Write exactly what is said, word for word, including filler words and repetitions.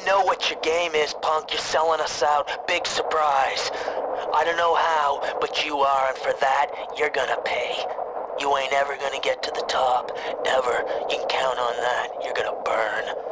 know what your game is, punk. You're selling us out. Big surprise. I don't know how, but you are, and for that, you're gonna pay. You ain't ever gonna get to the top. Ever. You can count on that. You're gonna burn.